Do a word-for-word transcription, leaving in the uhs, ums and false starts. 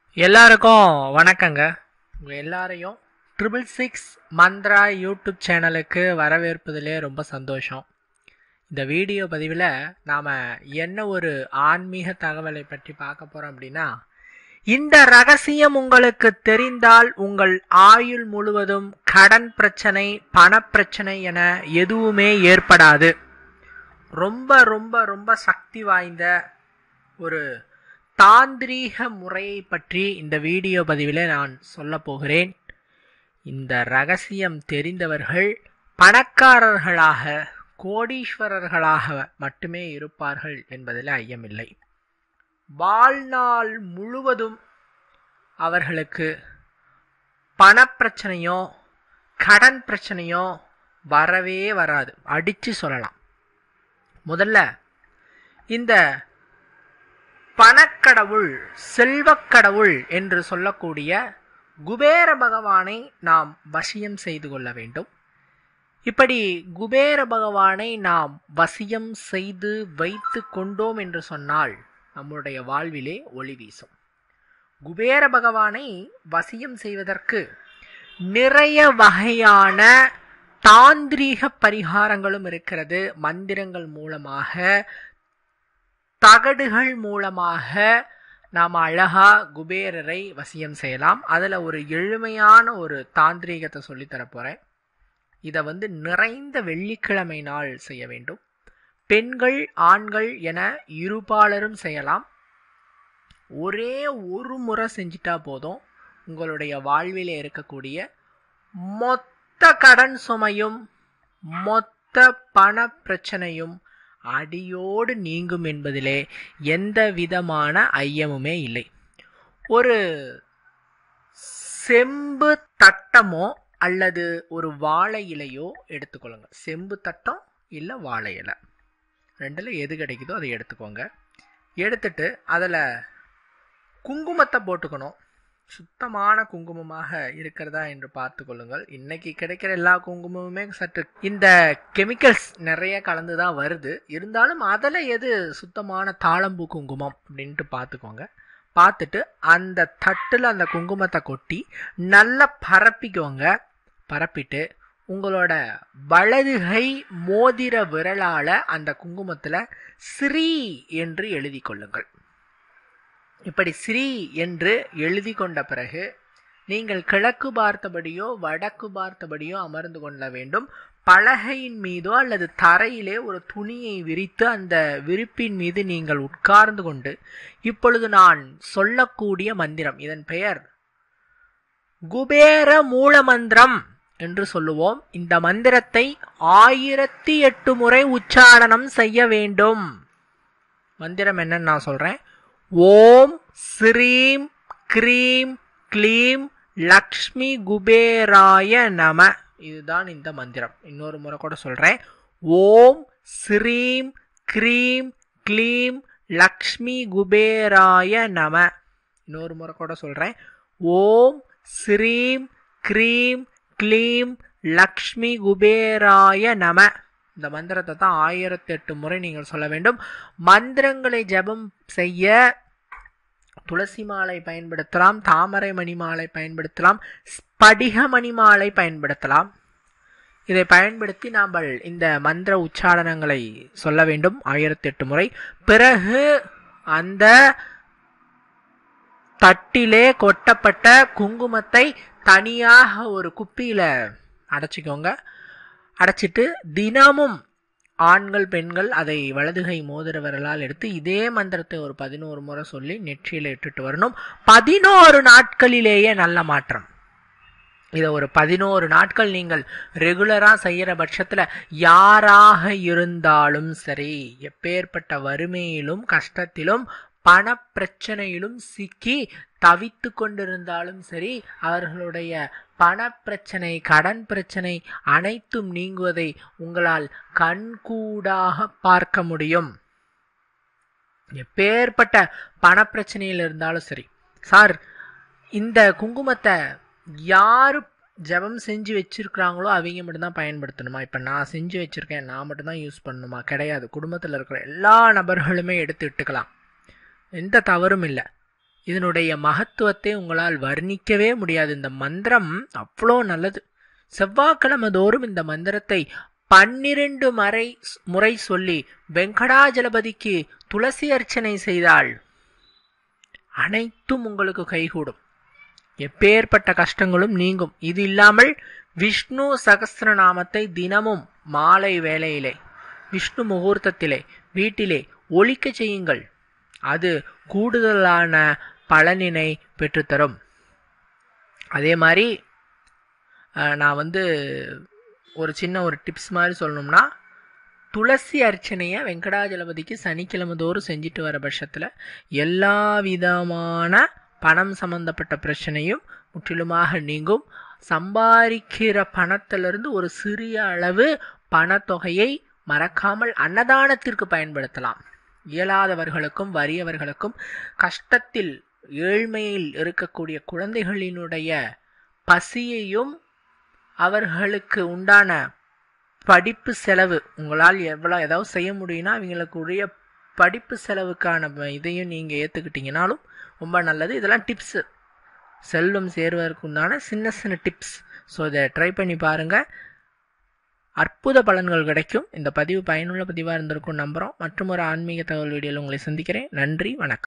எல்லாருக்கும் வணக்கங்க. உங்கள் எல்லாரையும் ட்ரிபிள் சிக்ஸ் மந்த்ரா யூடியூப் சேனலுக்கு வரவேற்பதிலே ரொம்ப சந்தோஷம். இந்த வீடியோ பதிவில் நாம் என்ன ஒரு ஆன்மீக தகவலை பற்றி பார்க்க போகிறோம் அப்படின்னா, இந்த ரகசியம் உங்களுக்கு தெரிந்தால் உங்கள் ஆயுள் முழுவதும் கடன் பிரச்சனை, பணப்பிரச்சனை என எதுவுமே ஏற்படாது. ரொம்ப ரொம்ப ரொம்ப சக்தி வாய்ந்த ஒரு தாந்திரீக முறையை பற்றி இந்த வீடியோ பதிவில் நான் சொல்ல போகிறேன். இந்த ரகசியம் தெரிந்தவர்கள் பணக்காரர்களாக, கோடீஸ்வரர்களாக மட்டுமே இருப்பார்கள் என்பதில் ஐயமில்லை. வாழ்நாள் முழுவதும் அவர்களுக்கு பணப்பிரச்சனையோ கடன் பிரச்சனையோ வரவே வராது. அடித்து சொல்லலாம். முதல்ல இந்த பணக்கடவுள், செல்வக்கடவுள் என்று சொல்லக்கூடிய குபேர பகவானை நாம் வசியம் செய்து கொள்ள வேண்டும். இப்படி குபேர பகவானை நாம் வசியம் செய்து வைத்து கொண்டோம் என்று சொன்னால் நம்முடைய வாழ்விலே ஒளி வீசும். குபேர பகவானை வசியம் செய்வதற்கு நிறைய வகையான தாந்திரீக பரிகாரங்களும் இருக்கிறது. மந்திரங்கள் மூலமாக, தகடுகள் மூலமாக நாம் அழகா குபேரரை வசியம் செய்யலாம். அதில் ஒரு எளிமையான ஒரு தாந்திரீகத்தை சொல்லித்தர போகிறேன். இதை வந்து நிறைந்த வெள்ளிக்கிழமை நாள் செய்ய வேண்டும். பெண்கள் ஆண்கள் என இருபாலரும் செய்யலாம். ஒரே ஒரு முறை செஞ்சிட்டா போதும். உங்களுடைய வாழ்விலே இருக்கக்கூடிய மொத்த கடன் சுமையும் மொத்த பண பிரச்சனையும் அடியோடு நீங்கும் என்பதிலே எந்த விதமான ஐயமுமே இல்லை. ஒரு செம்பு தட்டமோ அல்லது ஒரு வாழை இலையோ எடுத்துக்கொள்ளுங்க. செம்பு தட்டம் இல்லை வாழை இலை, ரெண்டில் எது கிடைக்குதோ அதை எடுத்துக்கோங்க. எடுத்துட்டு அதில் குங்குமத்தை போட்டுக்கணும். சுத்தமான குங்குமமாக இருக்கிறதா என்று பார்த்து கொள்ளுங்கள். இன்னைக்கு கிடைக்கிற எல்லா குங்குமமுமே சற்று இந்த கெமிக்கல்ஸ் நிறைய கலந்து தான் வருது. இருந்தாலும் அதில் எது சுத்தமான தாழம்பூ குங்குமம் அப்படின்ட்டு பார்த்துக்கோங்க. பார்த்துட்டு அந்த தட்டில் அந்த குங்குமத்தை கொட்டி நல்லா பரப்பிக்கோங்க. பரப்பிட்டு உங்களோட வலதுகை மோதிர விரலால் அந்த குங்குமத்தில் ஸ்ரீ என்று எழுதி கொள்ளுங்கள். இப்படி ஸ்ரீ என்று எழுதி கொண்ட பிறகு நீங்கள் கிழக்கு பார்த்தபடியோ வடக்கு பார்த்தபடியோ அமர்ந்து கொள்ள வேண்டும். பலகையின் மீதோ அல்லது தரையிலே ஒரு துணியை விரித்து அந்த விரிப்பின் மீது நீங்கள் உட்கார்ந்து கொண்டு, இப்பொழுது நான் சொல்லக்கூடிய மந்திரம், இதன் பெயர் குபேர மூல மந்திரம் என்று சொல்லுவோம். இந்த மந்திரத்தை ஆயிரத்தி எட்டு முறை உச்சாரணம் செய்ய வேண்டும். மந்திரம் என்னன்னு நான் சொல்றேன். ஓம் ஸ்ரீம் க்ரீம் க்ளீம் லக்ஷ்மி குபேராய நம. இதுதான் இந்த மந்திரம். இன்னொரு முறை கூட சொல்றேன். ஓம் ஸ்ரீம் க்ரீம் க்ளீம் லக்ஷ்மி குபேராய நம. இன்னொரு முறை கூட சொல்றேன். ஓம் ஸ்ரீம் க்ரீம் க்ளீம் லக்ஷ்மி குபேராய நம. இந்த மந்திரத்தை தான் ஆயிரத்தி எட்டு முறை நீங்கள் சொல்ல வேண்டும். மந்திரங்களை ஜபம் செய்ய துளசி மாலை பயன்படுத்தலாம், தாமரை மணி மாலை பயன்படுத்தலாம், ஸ்படிக மணி மாலை பயன்படுத்தலாம். இதை பயன்படுத்தி நாம் இந்த மந்திர உச்சாரணங்களை சொல்ல வேண்டும் ஆயிரத்தி எட்டு முறை. பிறகு அந்த தட்டிலே கொட்டப்பட்ட குங்குமத்தை தனியாக ஒரு குப்பியில அடைச்சிக்கோங்க. அடைச்சிட்டு தினமும் ஆண்கள் பெண்கள் அதை வலதுகை மோதிர விரலால் எடுத்து இதே மந்திரத்தை ஒரு பதினோரு முறை சொல்லி நெற்றியில இட்டுட்டு வரணும். பதினோரு நாட்களிலேயே நல்ல மாற்றம். இதை ஒரு பதினோரு நாட்கள் நீங்கள் ரெகுலரா செய்யற பட்சத்துல யாராக இருந்தாலும் சரி, எப்பேற்பட்ட வறுமையிலும் கஷ்டத்திலும் பண பிரச்சனையிலும் சிக்கி தவித்து கொண்டிருந்தாலும் சரி, அவர்களுடைய பணப்பிரச்சனை, கடன் பிரச்சனை அனைத்தும் நீங்குவதை உங்களால் கண்கூடாக பார்க்க முடியும். எப்பேற்பட்ட பணப்பிரச்சனையில் இருந்தாலும் சரி, சார் இந்த குங்குமத்தை யாரு ஜபம் செஞ்சு வச்சிருக்கிறாங்களோ அவங்க மட்டும்தான் பயன்படுத்தணுமா? இப்போ நான் செஞ்சு வச்சிருக்கேன், நான் மட்டும்தான் யூஸ் பண்ணணுமா? கிடையாது. குடும்பத்தில் இருக்கிற எல்லா நபர்களுமே எடுத்து இட்டுக்கலாம். எந்த தவறும் இல்லை. இதனுடைய மகத்துவத்தை உங்களால் வர்ணிக்கவே முடியாது. இந்த மந்திரம் அவ்வளோ நல்லது. செவ்வாய்க்கிழமை தோறும் இந்த மந்திரத்தை பன்னிரண்டு மறை முறை சொல்லி வெங்கடாஜலபதிக்கு துளசி அர்ச்சனை செய்தால் அனைத்தும் உங்களுக்கு கைகூடும். எப்பேற்பட்ட கஷ்டங்களும் நீங்கும். இது இல்லாமல் விஷ்ணு சகஸ்ரநாமத்தை தினமும் மாலை வேளையிலே விஷ்ணு முகூர்த்தத்திலே வீட்டிலே ஒலிக்க செய்யுங்கள். அது கூடுதலான பலனினை பெற்றுத்தரும். அதே மாதிரி நான் வந்து ஒரு சின்ன ஒரு டிப்ஸ் மாதிரி சொல்லணும்னா, துளசி அர்ச்சனையை வெங்கடாஜலபதிக்கு சனிக்கிழமை தோறும் செஞ்சுட்டு வர பட்சத்தில் எல்லா விதமான பணம் சம்பந்தப்பட்ட பிரச்சனையும் முற்றிலுமாக நீங்கும். சம்பாதிக்கிற பணத்திலிருந்து ஒரு சிறிய அளவு பணத்தொகையை மறக்காமல் அன்னதானத்திற்கு பயன்படுத்தலாம். இயலாதவர்களுக்கும் வறியவர்களுக்கும் கஷ்டத்தில் ஏழ்மையில் இருக்கக்கூடிய குழந்தைகளினுடைய பசியையும் அவர்களுக்கு உண்டான படிப்பு செலவு உங்களால் எவ்வளோ ஏதாவது செய்ய முடியும்னா அவங்களுக்கு உரிய படிப்பு செலவுக்கான இதையும் நீங்கள் ஏற்றுக்கிட்டீங்கனாலும் ரொம்ப நல்லது. இதெல்லாம் டிப்ஸு, செல்வம் சேருவதற்கு உண்டான சின்ன சின்ன டிப்ஸ். ஸோ இதை ட்ரை பண்ணி பாருங்கள், அற்புத பலன்கள் கிடைக்கும். இந்த பதிவு பயனுள்ள பதிவாக இருந்திருக்கும் நம்புகிறோம். மற்றும் ஒரு ஆன்மீக தகவல் வீடியோவில் உங்களை சந்திக்கிறேன். நன்றி, வணக்கம்.